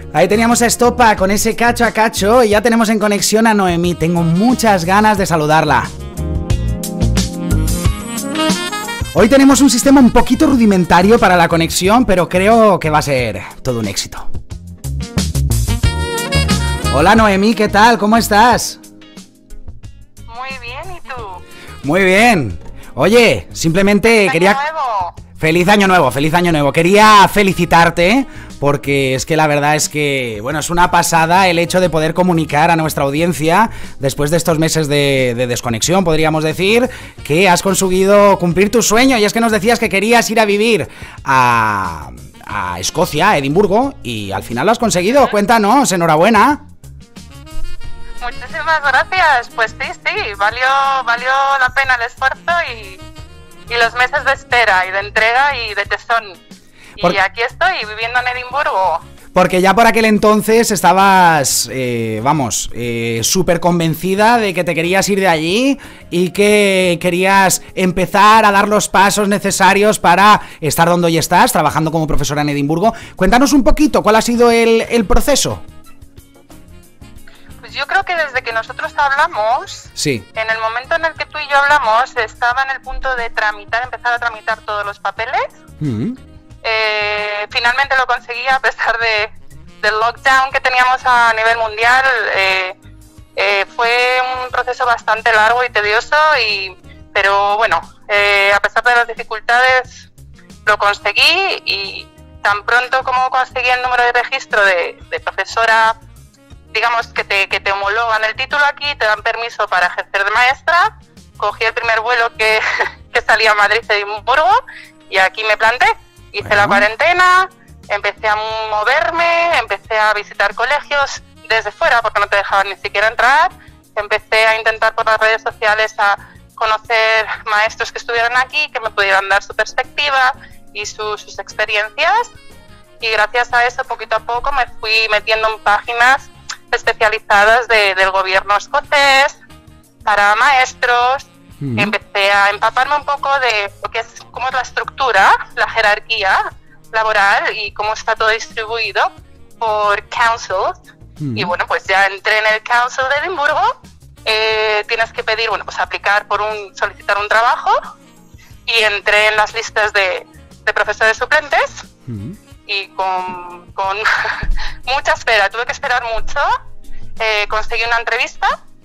Ahí teníamos a Estopa con ese cacho a cacho y ya tenemos en conexión a Noemí. Tengo muchas ganas de saludarla. Hoy tenemos un sistema un poquito rudimentario para la conexión, pero creo que va a ser todo un éxito. Hola Noemí, ¿qué tal? ¿Cómo estás? Muy bien, ¿y tú? Muy bien. Oye, simplemente quería... ¡Año nuevo! ¡Feliz año nuevo! ¡Feliz año nuevo! Quería felicitarte porque es que la verdad es que, bueno, es una pasada el hecho de poder comunicar a nuestra audiencia después de estos meses de desconexión, podríamos decir, que has conseguido cumplir tu sueño. Y es que nos decías que querías ir a vivir a Escocia, a Edimburgo, y al final lo has conseguido. Cuéntanos, enhorabuena. Muchísimas gracias. Pues sí, valió la pena el esfuerzo y los meses de espera y de entrega y de tesón. Y aquí estoy, viviendo en Edimburgo. Porque ya por aquel entonces estabas, súper convencida de que te querías ir de allí y que querías empezar a dar los pasos necesarios para estar donde hoy estás, trabajando como profesora en Edimburgo. Cuéntanos un poquito, ¿cuál ha sido el proceso? Pues yo creo que desde que nosotros hablamos, sí, en el momento en el que tú y yo hablamos, estaba en el punto de empezar a tramitar todos los papeles. Finalmente lo conseguí a pesar del lockdown que teníamos a nivel mundial. Fue un proceso bastante largo y tedioso, pero bueno, a pesar de las dificultades lo conseguí, y tan pronto como conseguí el número de registro de profesora, digamos que te homologan el título aquí, te dan permiso para ejercer de maestra, cogí el primer vuelo que salía a Madrid de Edimburgo y aquí me planté. Hice la cuarentena, empecé a moverme, empecé a visitar colegios desde fuera porque no te dejaban ni siquiera entrar. Empecé a intentar por las redes sociales a conocer maestros que estuvieran aquí, que me pudieran dar su perspectiva y sus experiencias. Y gracias a eso, poquito a poco, me fui metiendo en páginas especializadas del gobierno escocés para maestros. Empecé a empaparme un poco de lo que es, cómo es la estructura, la jerarquía laboral y cómo está todo distribuido por councils. Y bueno, pues ya entré en el Council de Edimburgo. Tienes que pedir, bueno, pues aplicar solicitar un trabajo, y entré en las listas de profesores suplentes. Y con mucha espera, tuve que esperar mucho. Conseguí una entrevista,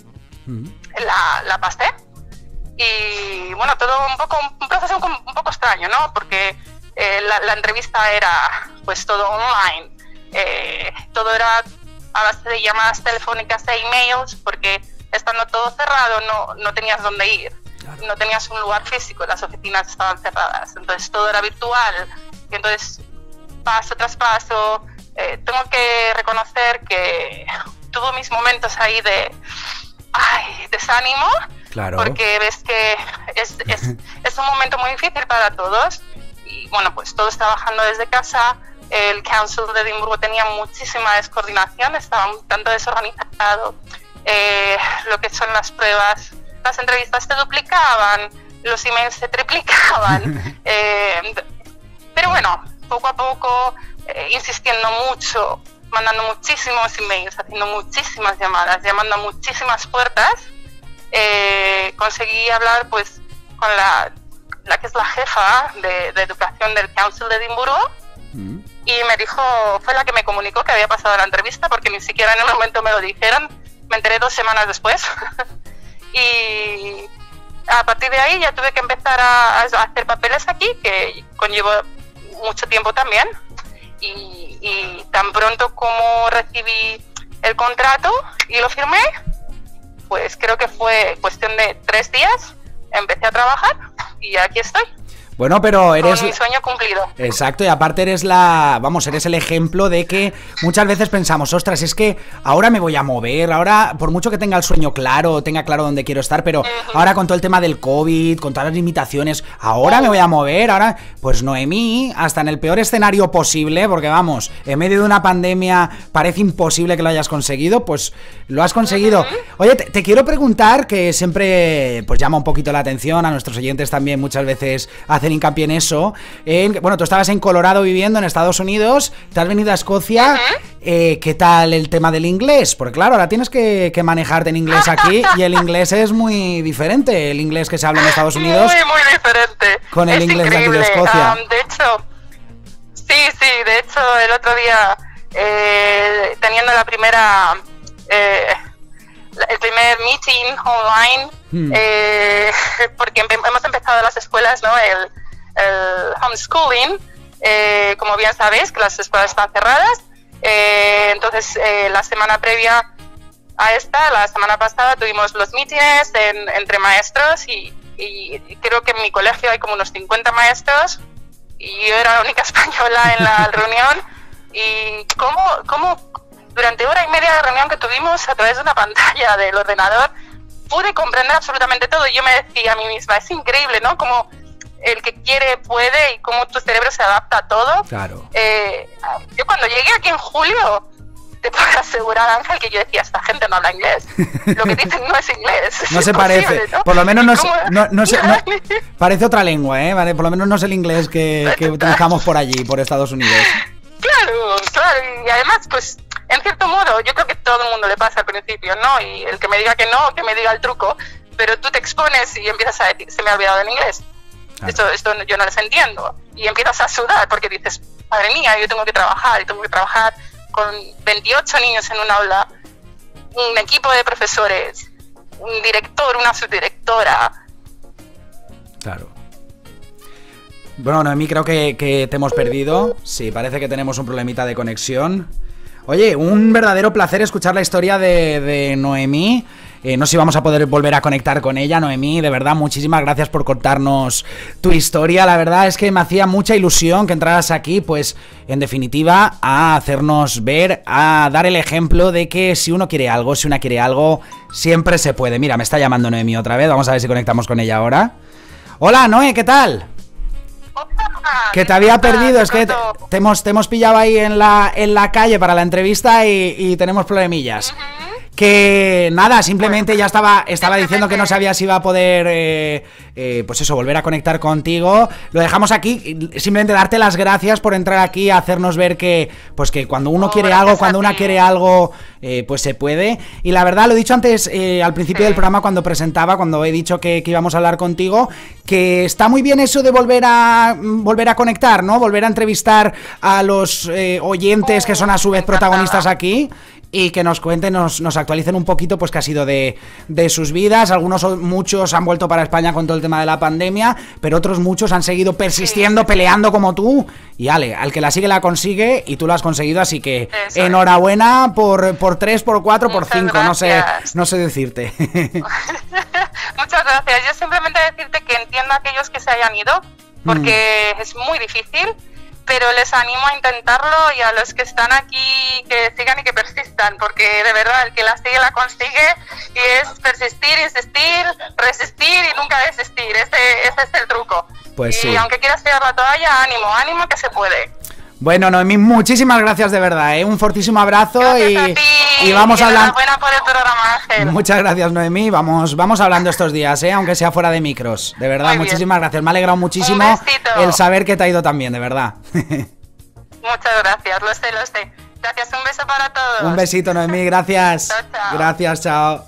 la pasé. Y bueno, todo un proceso un poco extraño, ¿no? Porque la entrevista era pues todo online, todo era a base de llamadas telefónicas e emails, porque estando todo cerrado no tenías dónde ir, claro. No tenías un lugar físico, las oficinas estaban cerradas, entonces todo era virtual. Y entonces, paso tras paso, tengo que reconocer que tuve mis momentos ahí de desánimo. Claro. Porque ves que es un momento muy difícil para todos, y bueno, pues todos trabajando desde casa. El Council de Edimburgo tenía muchísima descoordinación, estaba un tanto desorganizado. Lo que son las pruebas, las entrevistas se duplicaban, los emails se triplicaban. Pero bueno, poco a poco, insistiendo mucho, mandando muchísimos emails, haciendo muchísimas llamadas, llamando a muchísimas puertas. Conseguí hablar pues con la que es la jefa de educación del Council de Edimburgo, y me dijo, fue la que me comunicó que había pasado la entrevista, porque ni siquiera en el momento me lo dijeron, me enteré 2 semanas después. Y a partir de ahí ya tuve que empezar a hacer papeles aquí, que conllevó mucho tiempo también, y tan pronto como recibí el contrato y lo firmé, pues creo que fue cuestión de 3 días, empecé a trabajar y aquí estoy. Bueno, pero eres... Con mi sueño cumplido. Exacto, y aparte eres eres el ejemplo de que muchas veces pensamos, ostras, es que ahora me voy a mover, ahora, por mucho que tenga el sueño claro, tenga claro dónde quiero estar, pero ahora con todo el tema del COVID, con todas las limitaciones, ahora me voy a mover, ahora... Pues Noemí, hasta en el peor escenario posible, porque vamos, en medio de una pandemia parece imposible que lo hayas conseguido, pues lo has conseguido. Oye, te quiero preguntar, que siempre pues llama un poquito la atención, a nuestros oyentes también muchas veces hace hacer hincapié en eso. Bueno, tú estabas en Colorado viviendo en Estados Unidos, te has venido a Escocia. ¿Qué tal el tema del inglés? Porque claro, ahora tienes que manejarte en inglés aquí y el inglés es muy diferente, el inglés que se habla en Estados Unidos. Muy diferente. Con el inglés de aquí de Escocia. De hecho, de hecho el otro día, teniendo el primer meeting online, porque hemos empezado las escuelas, ¿no? El homeschooling, como bien sabéis, que las escuelas están cerradas. Entonces, la semana previa a esta, la semana pasada, tuvimos los mítines entre maestros y creo que en mi colegio hay como unos 50 maestros y yo era la única española en la reunión. Y cómo durante hora y media de reunión que tuvimos a través de una pantalla del ordenador pude comprender absolutamente todo. Y yo me decía a mí misma, es increíble, ¿no? Como el que quiere puede y cómo tu cerebro se adapta a todo. Claro. Yo cuando llegué aquí en julio, te puedo asegurar, Ángel, que yo decía, esta gente no habla inglés. Lo que dicen no es inglés. No se parece, ¿no? Por lo menos no parece otra lengua, ¿eh? Vale, por lo menos no es el inglés que utilizamos por allí, por Estados Unidos. Claro, y además, pues, en cierto modo, yo creo que todo el mundo le pasa al principio, ¿no? Y el que me diga que no, que me diga el truco, pero tú te expones y empiezas a decir, se me ha olvidado el inglés. Claro. Esto yo no les entiendo. Y empiezas a sudar porque dices, madre mía, yo tengo que trabajar con 28 niños en un aula, un equipo de profesores, un director, una subdirectora. Claro. Bueno, Noemí, creo que te hemos perdido. Sí, parece que tenemos un problemita de conexión. Oye, un verdadero placer escuchar la historia de Noemí. No sé si vamos a poder volver a conectar con ella, Noemí. De verdad, muchísimas gracias por contarnos tu historia. La verdad es que me hacía mucha ilusión que entraras aquí, pues, en definitiva, a hacernos ver, a dar el ejemplo de que si uno quiere algo, si una quiere algo, siempre se puede. Mira, me está llamando Noemí otra vez. Vamos a ver si conectamos con ella ahora. Hola, Noé, ¿qué tal? Que te había perdido, es que te hemos pillado ahí en la calle para la entrevista y tenemos problemillas. Que nada, simplemente ya estaba diciendo que no sabía si iba a poder, pues eso, volver a conectar contigo. Lo dejamos aquí, simplemente darte las gracias por entrar aquí a hacernos ver que, pues que cuando uno quiere algo, cuando una quiere algo, pues se puede. Y la verdad, lo he dicho antes, al principio del programa, cuando he dicho que íbamos a hablar contigo, que está muy bien eso de volver a conectar, ¿no? Volver a entrevistar a los oyentes que son a su vez protagonistas aquí. Y que nos cuenten, nos actualicen un poquito, pues, qué ha sido de sus vidas. Muchos han vuelto para España con todo el tema de la pandemia, pero otros muchos han seguido persistiendo, peleando como tú. Y al que la sigue la consigue, y tú lo has conseguido, así que eso enhorabuena por 3, por 4, por 5, no sé decirte. Muchas gracias. Yo simplemente decirte que entiendo a aquellos que se hayan ido, porque es muy difícil. Pero les animo a intentarlo, y a los que están aquí que sigan y que persistan, porque de verdad el que la sigue la consigue, y es persistir, insistir, resistir y nunca desistir. Ese es el truco. Pues sí. Y aunque quieras tirar la toalla, ánimo que se puede. Bueno, Noemí, muchísimas gracias de verdad, ¿eh? Un fortísimo abrazo y vamos hablando. Enhorabuena por el programa, Ángel. Muchas gracias, Noemí. Vamos hablando estos días, ¿eh? Aunque sea fuera de micros. De verdad, muchísimas gracias. Me ha alegrado muchísimo el saber que te ha ido tan bien, de verdad. Muchas gracias, lo sé. Gracias, un beso para todos. Un besito, Noemí, gracias. Chao. Gracias, chao.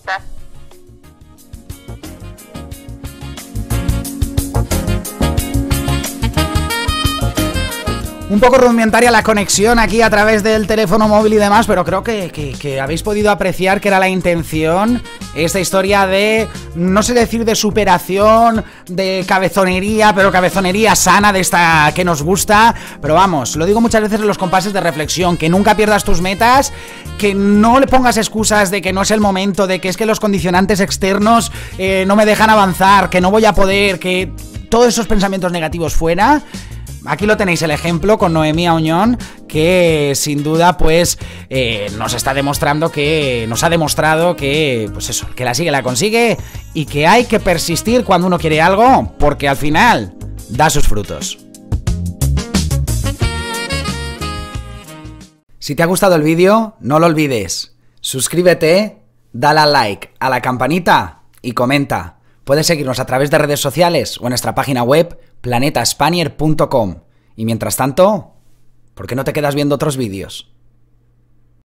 Un poco rudimentaria la conexión aquí a través del teléfono móvil y demás, pero creo que habéis podido apreciar que era la intención, esta historia de, no sé decir de superación, de cabezonería, pero cabezonería sana, de esta que nos gusta. Pero vamos, lo digo muchas veces en los compases de reflexión, que nunca pierdas tus metas, que no le pongas excusas de que no es el momento, de que es que los condicionantes externos no me dejan avanzar, que no voy a poder, que todos esos pensamientos negativos fuera. Aquí lo tenéis el ejemplo con Noemí Auñón, que sin duda pues nos ha demostrado que, pues eso, que la sigue, la consigue, y que hay que persistir cuando uno quiere algo, porque al final da sus frutos. Si te ha gustado el vídeo, no lo olvides, suscríbete, dale al like, a la campanita y comenta. Puedes seguirnos a través de redes sociales o en nuestra página web planetaspanier.com. Y mientras tanto, ¿por qué no te quedas viendo otros vídeos?